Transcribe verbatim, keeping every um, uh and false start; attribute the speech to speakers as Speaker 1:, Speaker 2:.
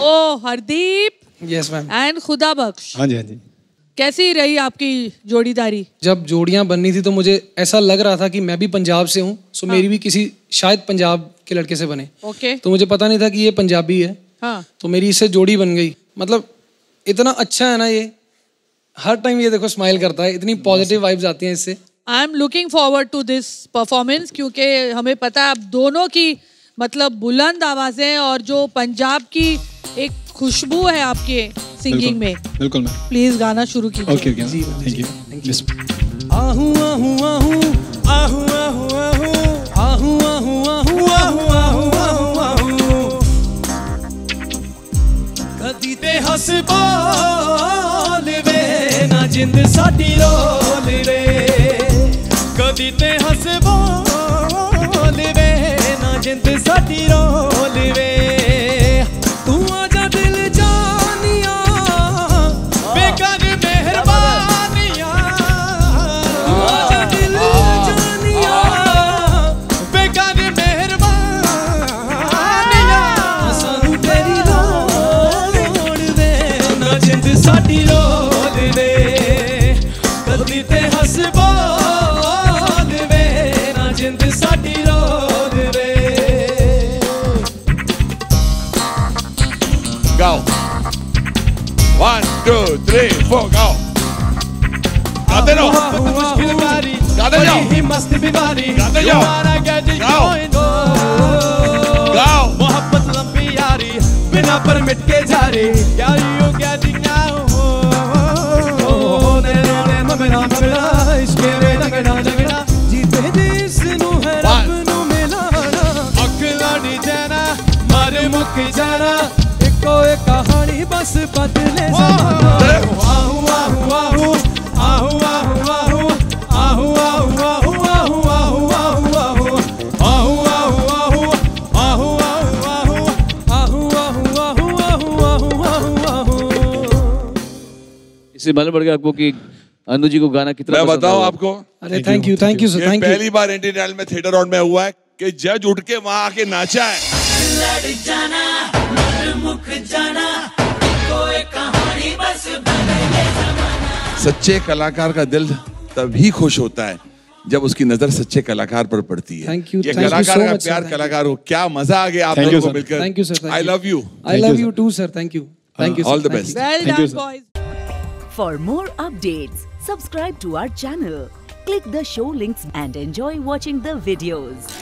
Speaker 1: O Hardeep
Speaker 2: yes ma'am
Speaker 1: and खुदाबत।
Speaker 3: हाँ जी हाँ जी।
Speaker 1: कैसी रही आपकी जोड़ीदारी?
Speaker 2: जब जोड़ियां बननी थी तो मुझे ऐसा लग रहा था कि मैं भी पंजाब से हूँ, सो
Speaker 1: हाँ।
Speaker 2: मेरी भी किसी शायद पंजाब के लड़के से बने।
Speaker 1: ओके।
Speaker 2: तो मुझे पता नहीं था कि ये पंजाबी है।
Speaker 1: हाँ।
Speaker 2: तो मेरी इससे जोड़ी बन गई। मतलब इतना अच्छा है ना ये, हर टाइम ये देखो स्माइल करता है, इतनी पॉजिटिव वाइब्स आती हैं इससे।
Speaker 1: I am looking forward to this performance, क्योंकि हमें पता है आप दोनों की मतलब बुलंद आवाजें और जो पंजाब की एक खुशबू है आपके सिंगिंग में।
Speaker 3: बिल्कुल मैम।
Speaker 1: प्लीज गाना शुरू कीजिए।
Speaker 3: ओके ओके
Speaker 2: जी
Speaker 3: थैंक यू थैंक यू।
Speaker 2: आहूं आहूं आहूं आहूं आहूं आहूं आहूं आहूं आहूं आहूं आहूं कदी ते हस बोल वे ना जिंद साडी रोल वे, कदी ते हस बोल वे ना जिंद साडी रोल वे, तू आजा दिल जानिया बेकार मेहरबानिया, तू आजा दिल जानिया बेकार मेहरबानिया, सानू तेरी लोड़ वे ना जिंद साडी रोल वे, कदी ते हस बोल वे ना जिंद साडी रोल वे।
Speaker 4: Go. One, two, three, four, go. गाते रहो,
Speaker 2: मुश्किल बारी
Speaker 4: गाते जाओ,
Speaker 2: ही मस्त बीमारी
Speaker 4: गाते जाओ, गाओ, गाओ।
Speaker 2: मोहब्बत लंबी यारी बिना परमिट के जारी, यारी हो गया जिया हो ने ने मगना मगना इश्के रे लगना लगना, जीते जिस नु है रब नु मिलाना, अख लाड़ी जाना मारे मुक जाना, एको एक कहानी बस बदले ज़माना। आहूं आहूं आहूं आहूं आहूं आहूं आहूं आहूं आहूं आहूं आहूं आहूं आहूं आहूं आहूं आहूं आहूं आहूं।
Speaker 5: इससे मालूम पड़ गया आपको कि अनु जी को गाना कितना
Speaker 4: मैं
Speaker 5: पसंद
Speaker 4: बताऊं
Speaker 5: आया।
Speaker 4: आपको,
Speaker 2: अरे thank you thank you sir,
Speaker 4: ये
Speaker 2: थैंक यू।
Speaker 4: पहली बार इंडियन आइडल में थिएटर राउंड में हुआ है कि जज उठ के वहां आके नाचा है। सच्चे कलाकार का दिल तभी खुश होता है जब उसकी नजर सच्चे कलाकार पर पड़ती है।
Speaker 2: Thank you,
Speaker 4: ये
Speaker 2: thank you
Speaker 4: कलाकार
Speaker 2: so
Speaker 4: का
Speaker 2: much, sir,
Speaker 4: प्यार
Speaker 2: thank you.
Speaker 4: कलाकार हो, क्या मजा आ गया आप
Speaker 3: Thank you,
Speaker 4: लोगों को
Speaker 3: sir.
Speaker 4: मिलकर।
Speaker 2: Thank you, sir, thank
Speaker 4: I
Speaker 2: you.
Speaker 4: love you.
Speaker 2: I love you too sir, thank you thank you sir,
Speaker 4: all the
Speaker 2: thank
Speaker 4: best.
Speaker 2: you.
Speaker 1: Well
Speaker 3: Thank you,
Speaker 1: done,
Speaker 3: sir.
Speaker 1: boys.
Speaker 6: For more updates, subscribe to our channel, click the show links and enjoy watching the videos.